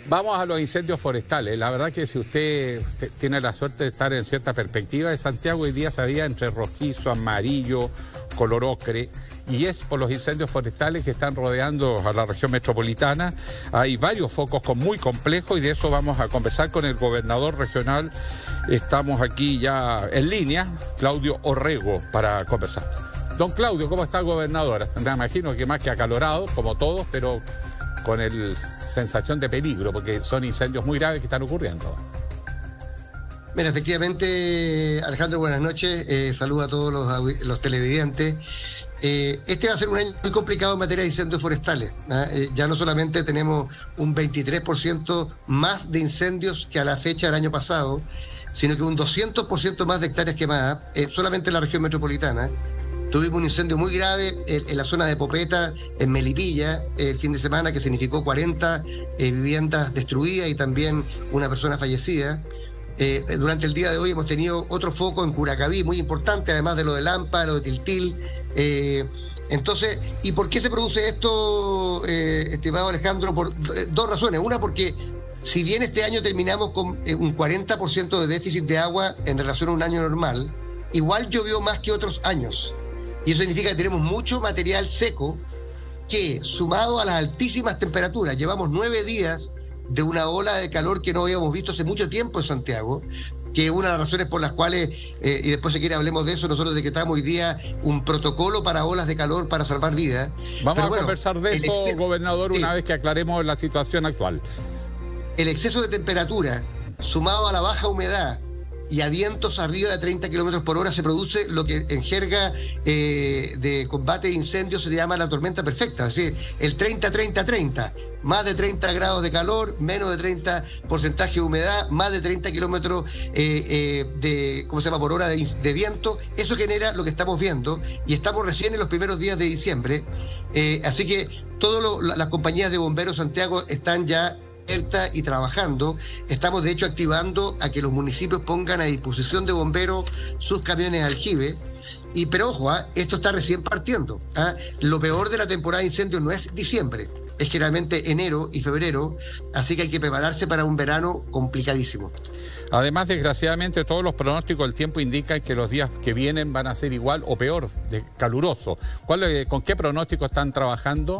Vamos a los incendios forestales. La verdad que si usted tiene la suerte de estar en cierta perspectiva de Santiago, hoy día se veía entre rojizo, amarillo, color ocre, y es por los incendios forestales que están rodeando a la región metropolitana. Hay varios focos muy complejos y de eso vamos a conversar con el gobernador regional. Estamos aquí ya en línea, Claudio Orrego, para conversar. Don Claudio, ¿cómo está, gobernadora? Me imagino que más que acalorado, como todos, pero con sensación de peligro, porque son incendios muy graves que están ocurriendo. Mira, efectivamente, Alejandro, buenas noches. Saludo a todos los televidentes. Este va a ser un año muy complicado en materia de incendios forestales. Ya no solamente tenemos un 23% más de incendios que a la fecha del año pasado, sino que un 200% más de hectáreas quemadas, solamente en la región metropolitana. Tuvimos un incendio muy grave en la zona de Popeta, en Melipilla, el fin de semana, que significó 40 viviendas destruidas y también una persona fallecida. Durante el día de hoy hemos tenido otro foco en Curacaví, muy importante, además de lo de Lampa, lo de Tiltil. Entonces, ¿y por qué se produce esto, estimado Alejandro? Por dos razones. Una, porque si bien este año terminamos con un 40% de déficit de agua en relación a un año normal, igual llovió más que otros años. Y eso significa que tenemos mucho material seco que, sumado a las altísimas temperaturas, llevamos 9 días de una ola de calor que no habíamos visto hace mucho tiempo en Santiago, que es una de las razones por las cuales, y después si quiere hablemos de eso, nosotros decretamos hoy día un protocolo para olas de calor para salvar vidas. Vamos a conversar de eso, gobernador, una vez que aclaremos la situación actual. El exceso de temperatura, sumado a la baja humedad, y a vientos arriba de 30 kilómetros por hora, se produce lo que en jerga de combate de incendios se llama la tormenta perfecta, es decir, el 30-30-30, más de 30 grados de calor, menos de 30% de humedad, más de 30 kilómetros por hora de viento. Eso genera lo que estamos viendo y estamos recién en los primeros días de diciembre, así que todas las compañías de bomberos Santiago están ya y trabajando. Estamos de hecho activando a que los municipios pongan a disposición de bomberos sus camiones aljibe. Pero ojo, esto está recién partiendo. Lo peor de la temporada de incendios no es diciembre, es generalmente enero y febrero, así que hay que prepararse para un verano complicadísimo. Además, desgraciadamente, todos los pronósticos del tiempo indican que los días que vienen van a ser igual o peor, de caluroso. ¿Con qué pronóstico están trabajando?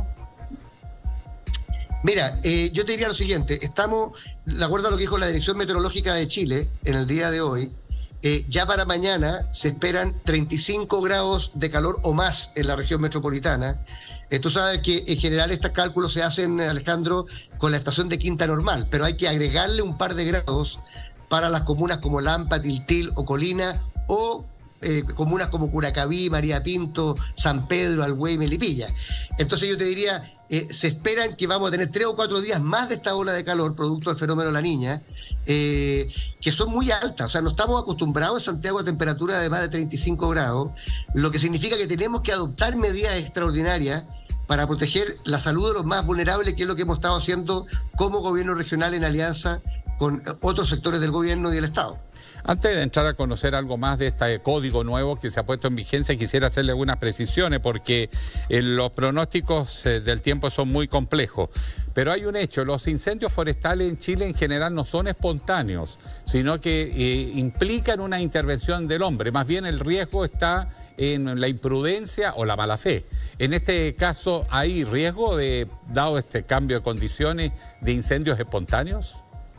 Mira, yo te diría lo siguiente, estamos, de acuerdo a lo que dijo la Dirección Meteorológica de Chile en el día de hoy, ya para mañana se esperan 35 grados de calor o más en la región metropolitana. Tú sabes que en general estos cálculos se hacen, Alejandro, con la estación de quinta normal, pero hay que agregarle un par de grados para las comunas como Lampa, Tiltil o Colina, o comunas como Curacaví, María Pinto, San Pedro, Alhuey, Melipilla. Entonces yo te diría, se esperan que vamos a tener 3 o 4 días más de esta ola de calor, producto del fenómeno La Niña, que son muy altas. O sea, no estamos acostumbrados en Santiago a temperaturas de más de 35 grados, lo que significa que tenemos que adoptar medidas extraordinarias para proteger la salud de los más vulnerables, que es lo que hemos estado haciendo como gobierno regional en alianza con otros sectores del gobierno y del Estado. Antes de entrar a conocer algo más de este código nuevo que se ha puesto en vigencia, quisiera hacerle algunas precisiones porque los pronósticos del tiempo son muy complejos. Pero hay un hecho, los incendios forestales en Chile en general no son espontáneos, sino que implican una intervención del hombre. Más bien el riesgo está en la imprudencia o la mala fe. En este caso, ¿hay riesgo dado este cambio de condiciones, de incendios espontáneos?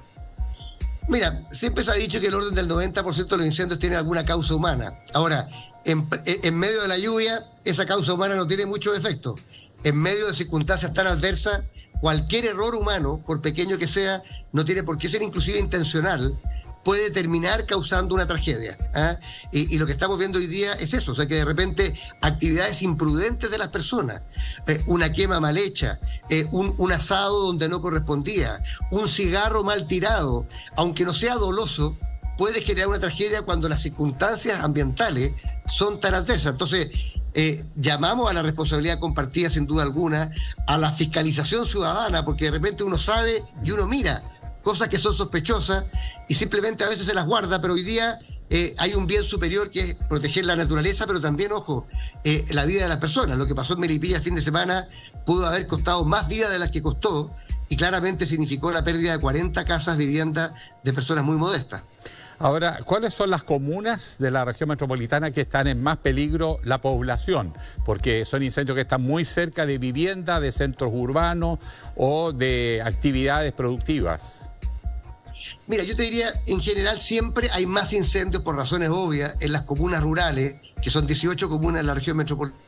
Mira, siempre se ha dicho que el orden del 90% de los incendios tiene alguna causa humana. Ahora, en medio de la lluvia, esa causa humana no tiene mucho efecto. En medio de circunstancias tan adversas, cualquier error humano, por pequeño que sea, no tiene por qué ser inclusive intencional, puede terminar causando una tragedia. Y lo que estamos viendo hoy día es eso, o sea que de repente actividades imprudentes de las personas, una quema mal hecha, un asado donde no correspondía, un cigarro mal tirado, aunque no sea doloso, puede generar una tragedia cuando las circunstancias ambientales son tan adversas. Entonces, llamamos a la responsabilidad compartida sin duda alguna, a la fiscalización ciudadana, porque de repente uno sabe y uno mira cosas que son sospechosas y simplemente a veces se las guarda, pero hoy día hay un bien superior que es proteger la naturaleza, pero también, ojo, la vida de las personas. Lo que pasó en Melipilla el fin de semana pudo haber costado más vidas de las que costó, y claramente significó la pérdida de 40 casas vivienda de personas muy modestas. Ahora, ¿cuáles son las comunas de la región metropolitana que están en más peligro la población? Porque son incendios que están muy cerca de vivienda, de centros urbanos o de actividades productivas. Mira, yo te diría, en general siempre hay más incendios por razones obvias en las comunas rurales, que son 18 comunas en la región metropolitana,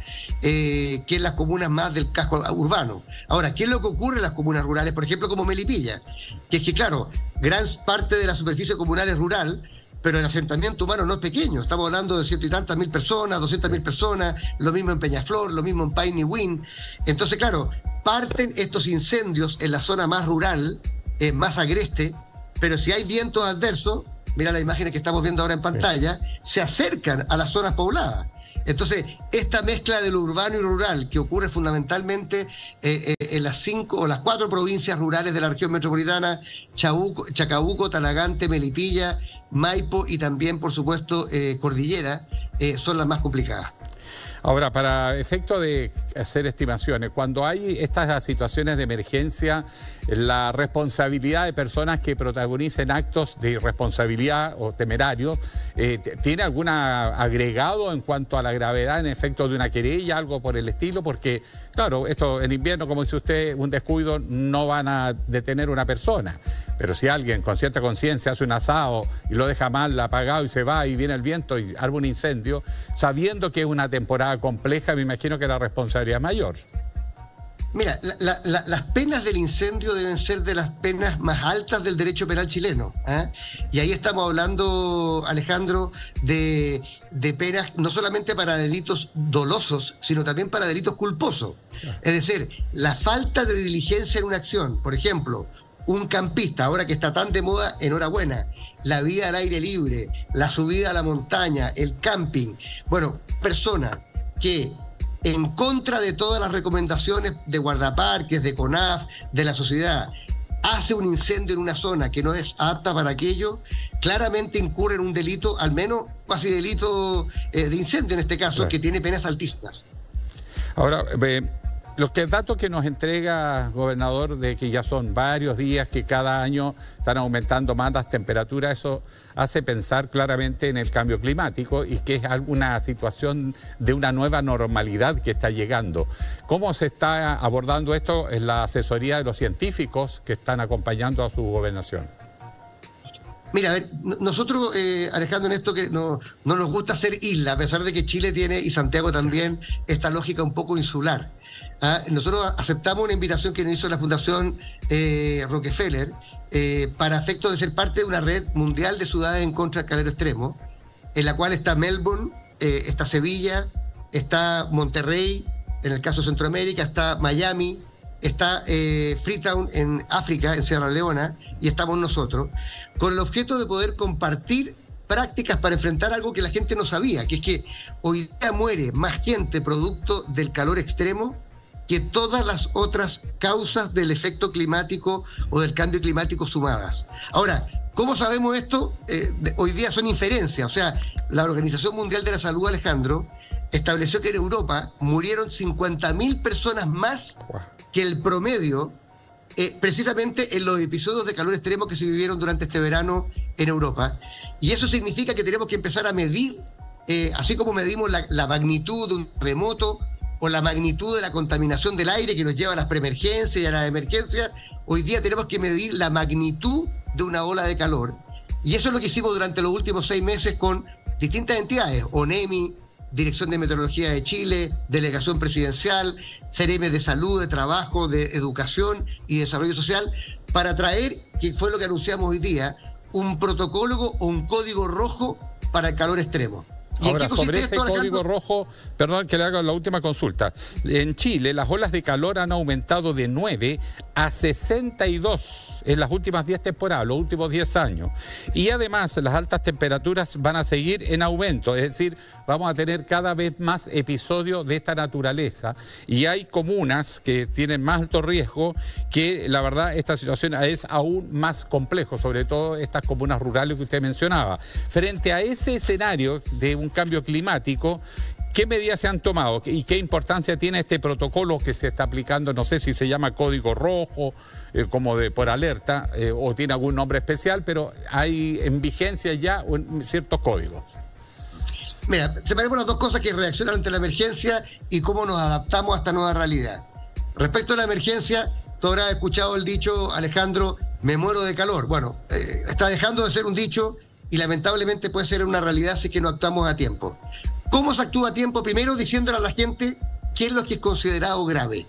que en las comunas más del casco urbano. Ahora, ¿qué es lo que ocurre en las comunas rurales? Por ejemplo, como Melipilla, que es que, claro, gran parte de la superficie comunal es rural, pero el asentamiento humano no es pequeño. Estamos hablando de 100 y tantas mil personas, 200.000 personas, lo mismo en Peñaflor, lo mismo en Paine-Win. Entonces, claro, parten estos incendios en la zona más rural, más agreste, pero si hay vientos adversos, mira las imágenes que estamos viendo ahora en pantalla, se acercan a las zonas pobladas. Entonces, esta mezcla de lo urbano y rural que ocurre fundamentalmente en las 5 o las 4 provincias rurales de la región metropolitana, Chacabuco, Talagante, Melipilla, Maipo y también, por supuesto, Cordillera, son las más complicadas. Ahora, para efecto de hacer estimaciones, cuando hay estas situaciones de emergencia, la responsabilidad de personas que protagonicen actos de irresponsabilidad o temerarios, ¿tiene algún agregado en cuanto a la gravedad en efecto de una querella, algo por el estilo? Porque, claro, esto en invierno, como dice usted, un descuido no van a detener una persona. Pero si alguien con cierta conciencia hace un asado y lo deja mal apagado y se va y viene el viento y arma un incendio, sabiendo que es una temporada compleja, me imagino que la responsabilidad es mayor. Mira, las penas del incendio deben ser de las penas más altas del derecho penal chileno, ¿eh? Y ahí estamos hablando, Alejandro, de penas no solamente para delitos dolosos, sino también para delitos culposos. Es decir, la falta de diligencia en una acción, por ejemplo, un campista, ahora que está tan de moda, enhorabuena, la vida al aire libre, la subida a la montaña, el camping. Bueno, persona que en contra de todas las recomendaciones de guardaparques, de CONAF, de la sociedad, hace un incendio en una zona que no es apta para aquello, claramente incurre en un delito, al menos casi delito de incendio en este caso, claro, que tiene penas altísimas. Ahora, los datos que nos entrega, gobernador, de que ya son varios días que cada año están aumentando más las temperaturas, eso hace pensar claramente en el cambio climático y que es alguna situación de una nueva normalidad que está llegando. ¿Cómo se está abordando esto en la asesoría de los científicos que están acompañando a su gobernación? Mira, a ver, nosotros, Alejandro, en esto que no nos gusta ser isla, a pesar de que Chile tiene, y Santiago también, esta lógica un poco insular. Nosotros aceptamos una invitación que nos hizo la Fundación Rockefeller para efecto de ser parte de una red mundial de ciudades en contra del calor extremo, en la cual está Melbourne, está Sevilla, está Monterrey, en el caso de Centroamérica, está Miami, está Freetown en África, en Sierra Leona, y estamos nosotros, con el objeto de poder compartir prácticas para enfrentar algo que la gente no sabía, que es que hoy día muere más gente producto del calor extremo que todas las otras causas del efecto climático o del cambio climático sumadas. Ahora, ¿cómo sabemos esto? Hoy día son inferencias. O sea, la Organización Mundial de la Salud, Alejandro, estableció que en Europa murieron 50.000 personas más que el promedio, precisamente en los episodios de calor extremo que se vivieron durante este verano en Europa. Y eso significa que tenemos que empezar a medir, así como medimos la magnitud de un terremoto, o la magnitud de la contaminación del aire que nos lleva a las preemergencias y a las emergencias, hoy día tenemos que medir la magnitud de una ola de calor. Y eso es lo que hicimos durante los últimos 6 meses con distintas entidades, ONEMI, Dirección de Meteorología de Chile, Delegación Presidencial, CEREME de Salud, de Trabajo, de Educación y Desarrollo Social, para traer, que fue lo que anunciamos hoy día, un protocolo o un código rojo para el calor extremo. Ahora, sobre ese código rojo, perdón que le haga la última consulta. En Chile, las olas de calor han aumentado de 9 a 62 en las últimas 10 temporadas, los últimos 10 años. Y además, las altas temperaturas van a seguir en aumento, es decir, vamos a tener cada vez más episodios de esta naturaleza. Y hay comunas que tienen más alto riesgo, que la verdad esta situación es aún más complejo, sobre todo estas comunas rurales que usted mencionaba. Frente a ese escenario de un cambio climático, ¿Qué medidas se han tomado y qué importancia tiene este protocolo que se está aplicando? No sé si se llama código rojo, como por alerta, o tiene algún nombre especial, pero hay en vigencia ya ciertos códigos. Mira, separemos las dos cosas, que reaccionan ante la emergencia y cómo nos adaptamos a esta nueva realidad. Respecto a la emergencia, tú habrás escuchado el dicho, Alejandro, me muero de calor. Bueno, está dejando de ser un dicho y lamentablemente puede ser una realidad si es que no actuamos a tiempo. ¿Cómo se actúa a tiempo? Primero, diciéndole a la gente qué es lo que es considerado grave.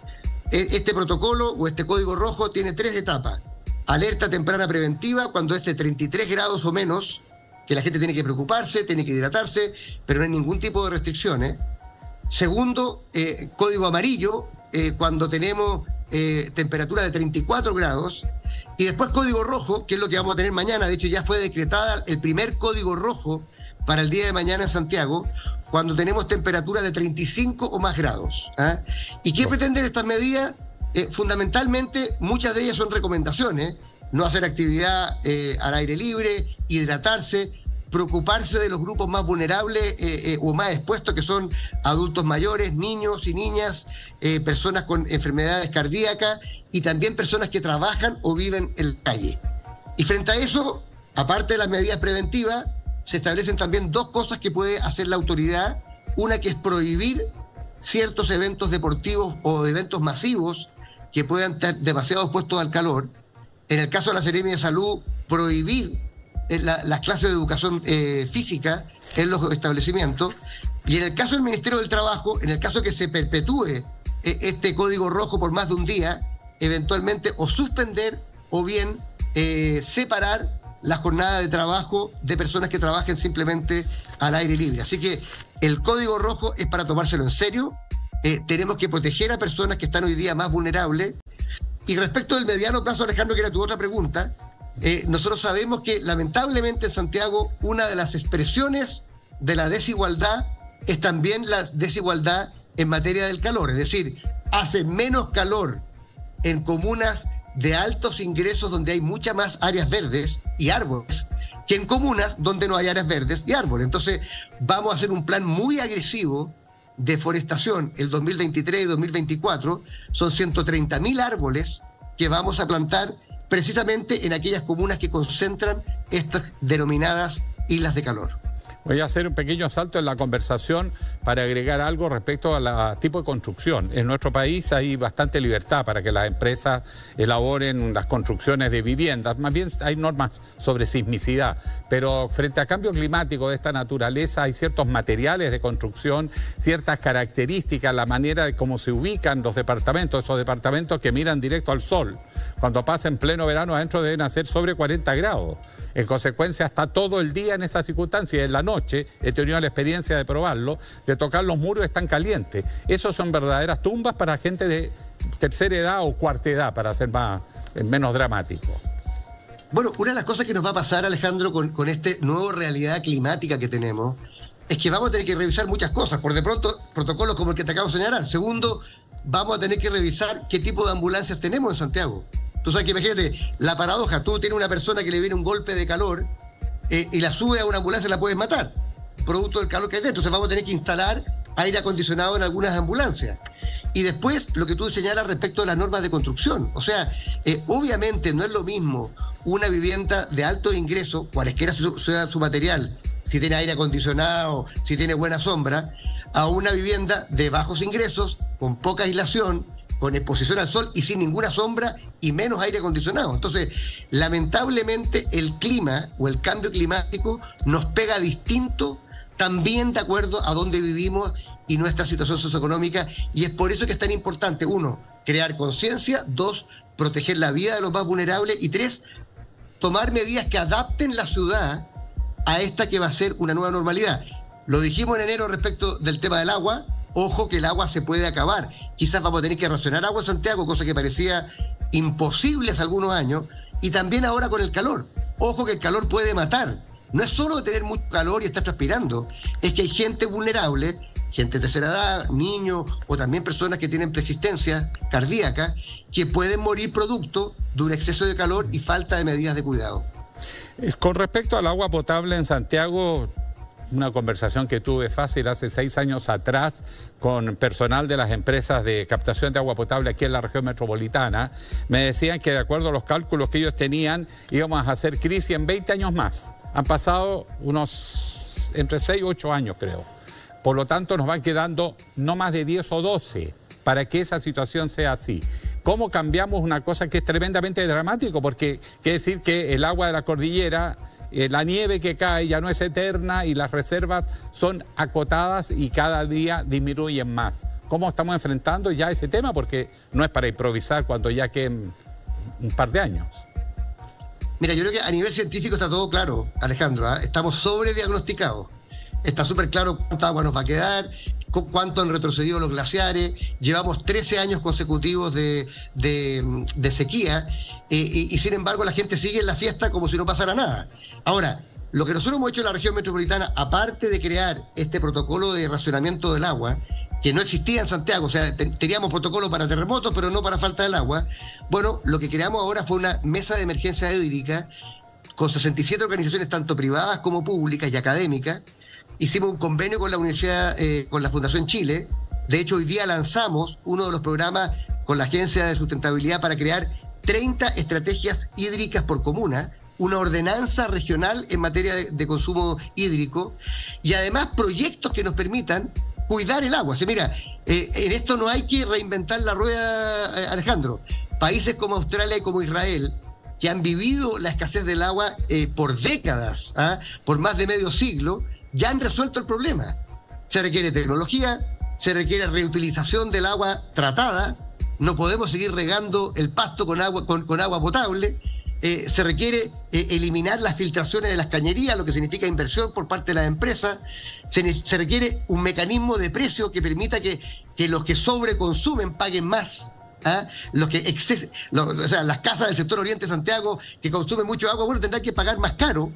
Este protocolo o este código rojo tiene 3 etapas. Alerta temprana preventiva, cuando es de 33 grados o menos, que la gente tiene que preocuparse, tiene que hidratarse, pero no hay ningún tipo de restricciones. Segundo, código amarillo, cuando tenemos temperatura de 34 grados. Y después código rojo, que es lo que vamos a tener mañana. De hecho, ya fue decretada el primer código rojo para el día de mañana en Santiago, cuando tenemos temperatura de 35 o más grados. ¿Ah? ¿Y qué pretenden estas medidas? Fundamentalmente, muchas de ellas son recomendaciones. No hacer actividad al aire libre, hidratarse, preocuparse de los grupos más vulnerables o más expuestos, que son adultos mayores, niños y niñas, personas con enfermedades cardíacas y también personas que trabajan o viven en la calle. Y frente a eso, aparte de las medidas preventivas, se establecen también 2 cosas que puede hacer la autoridad. Una, que es prohibir ciertos eventos deportivos o eventos masivos que puedan estar demasiado expuestos al calor. En el caso de la Seremi de Salud, prohibir las clases de educación física en los establecimientos. Y en el caso del Ministerio del Trabajo, en el caso que se perpetúe este código rojo por más de un día, eventualmente o suspender o bien separar la jornada de trabajo de personas que trabajen simplemente al aire libre. Así que el código rojo es para tomárselo en serio. Tenemos que proteger a personas que están hoy día más vulnerables. Y respecto del mediano plazo, Alejandro, que era tu otra pregunta, nosotros sabemos que lamentablemente en Santiago una de las expresiones de la desigualdad es también la desigualdad en materia del calor. Es decir, hace menos calor en comunas de altos ingresos donde hay muchas más áreas verdes y árboles que en comunas donde no hay áreas verdes y árboles. Entonces vamos a hacer un plan muy agresivo de forestación el 2023 y 2024. Son 130.000 árboles que vamos a plantar precisamente en aquellas comunas que concentran estas denominadas islas de calor. Voy a hacer un pequeño salto en la conversación para agregar algo respecto al tipo de construcción. En nuestro país hay bastante libertad para que las empresas elaboren las construcciones de viviendas. Más bien hay normas sobre sismicidad, pero frente al cambio climático de esta naturaleza hay ciertos materiales de construcción, ciertas características, la manera de cómo se ubican los departamentos, esos departamentos que miran directo al sol. Cuando pasa en pleno verano adentro deben hacer sobre 40 grados. En consecuencia, está todo el día en esa circunstancia. En la noche, he tenido la experiencia de probarlo, de tocar los muros, están calientes. Esos son verdaderas tumbas para gente de tercera edad o cuarta edad, para ser menos dramático. Bueno, una de las cosas que nos va a pasar, Alejandro, con este nuevo realidad climática que tenemos, es que vamos a tener que revisar muchas cosas. Por de pronto, protocolos como el que te acabo de señalar. Segundo, vamos a tener que revisar qué tipo de ambulancias tenemos en Santiago. Tú sabes que, imagínate, la paradoja, tú tienes una persona que le viene un golpe de calor y la sube a una ambulancia y la puedes matar, producto del calor que hay dentro. Entonces vamos a tener que instalar aire acondicionado en algunas ambulancias. Y después, lo que tú señalas respecto a las normas de construcción. O sea, obviamente no es lo mismo una vivienda de alto ingreso, cualesquiera sea su material, si tiene aire acondicionado, si tiene buena sombra, a una vivienda de bajos ingresos, con poca aislación, con exposición al sol y sin ninguna sombra y menos aire acondicionado. Entonces, lamentablemente el clima o el cambio climático nos pega distinto, también de acuerdo a dónde vivimos y nuestra situación socioeconómica, y es por eso que es tan importante, 1, crear conciencia, 2, proteger la vida de los más vulnerables, y 3, tomar medidas que adapten la ciudad a esta que va a ser una nueva normalidad. Lo dijimos en enero respecto del tema del agua. Ojo que el agua se puede acabar. Quizás vamos a tener que racionar agua en Santiago, cosa que parecía imposible hace algunos años. Y también ahora con el calor. Ojo que el calor puede matar. No es solo tener mucho calor y estar transpirando. Es que hay gente vulnerable, gente de tercera edad, niños o también personas que tienen persistencia cardíaca, que pueden morir producto de un exceso de calor y falta de medidas de cuidado. Con respecto al agua potable en Santiago, una conversación que tuve fácil hace 6 años atrás con personal de las empresas de captación de agua potable aquí en la región metropolitana. Me decían que de acuerdo a los cálculos que ellos tenían, íbamos a hacer crisis en 20 años más. Han pasado unos entre 6 y 8 años, creo. Por lo tanto, nos van quedando no más de 10 o 12 para que esa situación sea así. ¿Cómo cambiamos una cosa que es tremendamente dramático? Porque quiere decir que el agua de la cordillera, la nieve que cae ya no es eterna y las reservas son acotadas y cada día disminuyen más. ¿Cómo estamos enfrentando ya ese tema? Porque no es para improvisar cuando ya queden un par de años. Mira, yo creo que a nivel científico está todo claro, Alejandro, ¿eh? Estamos sobrediagnosticados. Está súper claro cuánta agua nos va a quedar, cuánto han retrocedido los glaciares. Llevamos 13 años consecutivos de sequía y sin embargo la gente sigue en la fiesta como si no pasara nada. Ahora, lo que nosotros hemos hecho en la región metropolitana, aparte de crear este protocolo de racionamiento del agua, que no existía en Santiago, o sea, teníamos protocolo para terremotos, pero no para falta del agua. Bueno, lo que creamos ahora fue una mesa de emergencia hídrica con 67 organizaciones, tanto privadas como públicas y académicas. Hicimos un convenio con la Universidad, con la Fundación Chile. De hecho, hoy día lanzamos uno de los programas con la Agencia de Sustentabilidad para crear 30 estrategias hídricas por comuna, una ordenanza regional en materia de consumo hídrico y además proyectos que nos permitan cuidar el agua. O sea, mira, en esto no hay que reinventar la rueda, Alejandro. Países como Australia y como Israel, que han vivido la escasez del agua por décadas, por más de medio siglo, ya han resuelto el problema. Se requiere tecnología, se requiere reutilización del agua tratada, no podemos seguir regando el pasto con agua potable, se requiere eliminar las filtraciones de las cañerías, lo que significa inversión por parte de las empresas, se requiere un mecanismo de precio que permita que los que sobreconsumen paguen más. Los que o sea, las casas del sector Oriente de Santiago que consumen mucho agua, bueno, tendrán que pagar más caro.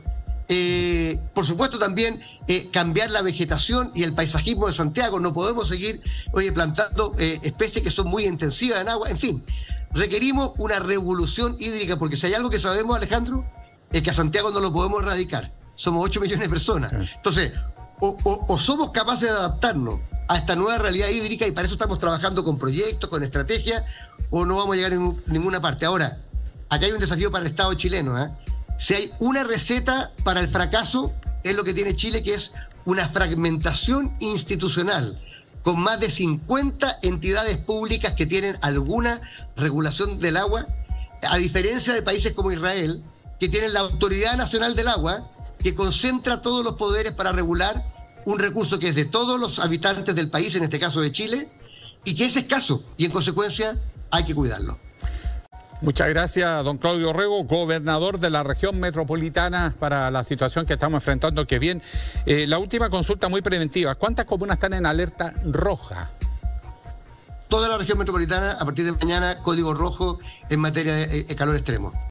Por supuesto también cambiar la vegetación y el paisajismo de Santiago. No podemos seguir plantando especies que son muy intensivas en agua. En fin, requerimos una revolución hídrica, porque si hay algo que sabemos, Alejandro, es que a Santiago no lo podemos erradicar. Somos 8 millones de personas. Entonces, o somos capaces de adaptarnos a esta nueva realidad hídrica, y para eso estamos trabajando con proyectos, con estrategias, o no vamos a llegar a ninguna parte. Ahora, acá hay un desafío para el Estado chileno, Si hay una receta para el fracaso, es lo que tiene Chile, que es una fragmentación institucional, con más de 50 entidades públicas que tienen alguna regulación del agua, a diferencia de países como Israel, que tienen la Autoridad Nacional del Agua, que concentra todos los poderes para regular un recurso que es de todos los habitantes del país, en este caso de Chile, y que es escaso, y en consecuencia hay que cuidarlo. Muchas gracias, don Claudio Rego, gobernador de la región metropolitana, para la situación que estamos enfrentando. Que bien. La última consulta muy preventiva. ¿Cuántas comunas están en alerta roja? Toda la región metropolitana, a partir de mañana, código rojo en materia de calor extremo.